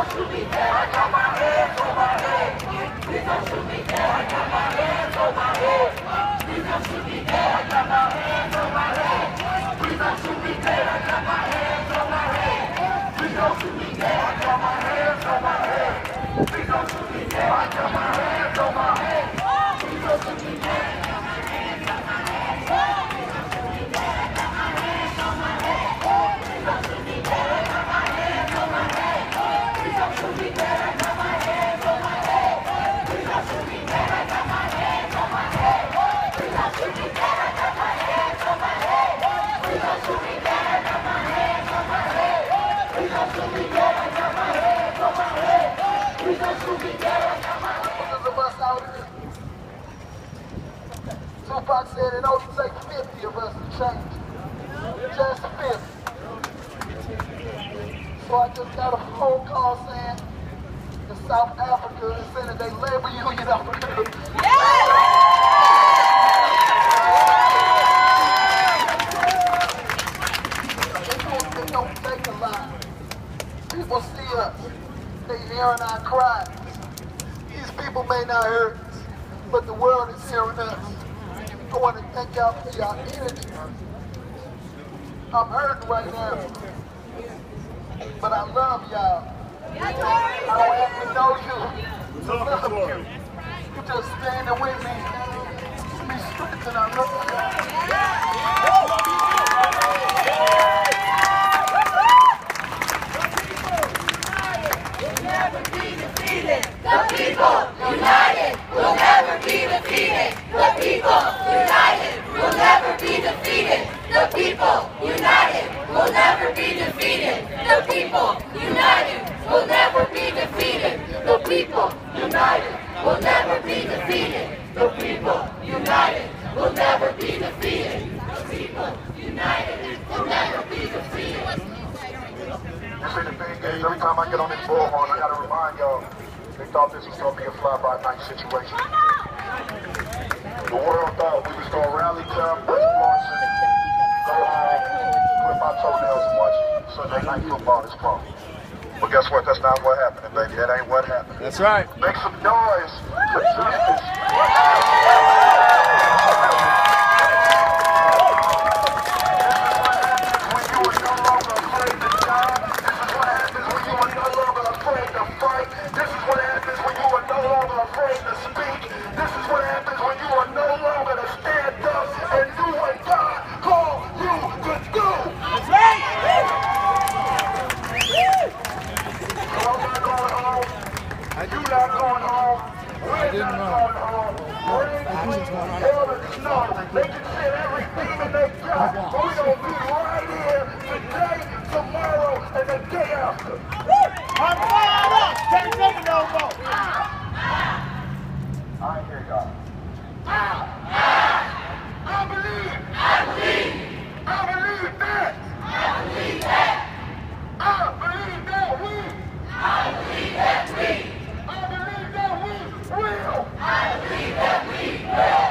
Tupac said it only takes 50 of us to change. Just 50. So I just got a phone call saying in South Africa and saying that they labor union Africa. It don't take a lot. People see us. They hearing our cries. These people may not hear us, but the world is hearing us. I want to thank y'all for your energy. I'm hurting right now, but I love y'all. I don't have to know you to love you. You just standing with me. Be strengthened. I love The people united will never be defeated. The people united will never be defeated. The people united will never be defeated. The people united will never be defeated. The people united will never be defeated. The people united will never be defeated. The people united will never be defeated. You see, the thing is, every time I get on this bullhorn, I gotta remind y'all, they thought this was gonna be a fly-by-night situation. The world thought we was gonna rally to press launches, go home, clip my toenails and watch Sunday night football this fall. But guess what? That's not what happened, baby. That ain't what happened. That's right. Make some noise for justice. They can send everything in their job, but we're going to be right here today, tomorrow, and the day after. I'm fired up! Can't take it no more! I ain't hear y'all. I believe. I believe. I believe that. I believe that. I believe that we. I believe that we. I believe that we will. I believe that we will.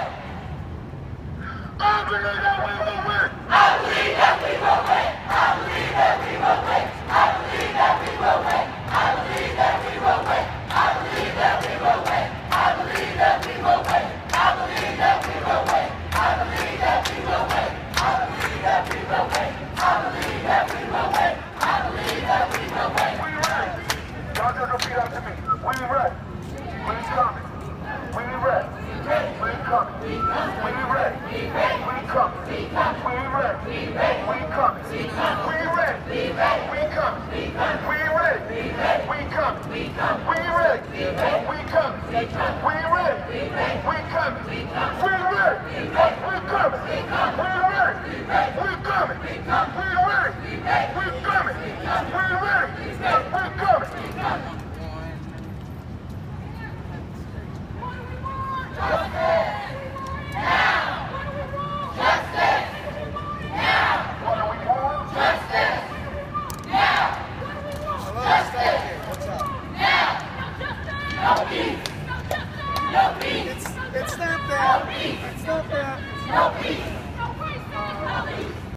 I believe that we will win. I believe that we will win. I believe that we will win. I believe that we will win. I believe that we will win. I believe that we will win. I believe that we will win. I believe that we will win. I believe that we will win. I believe that we will win. I believe that we will win. I believe that we will win. We ready. Y'all just repeat after me. We ready. We coming. We ready. We coming. We ready. We coming. We ready. We coming. We ready. We coming. We ready. We coming. We ready. We coming. We ready. We coming. We ready. We coming. We ready. We coming. We ready. We coming. We ready. We coming. It's not that. It's not that. No peace.